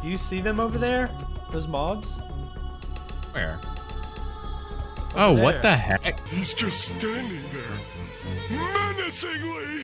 Do you see them over there? Those mobs? Where? Over What there. the heck? He's just standing there, menacingly.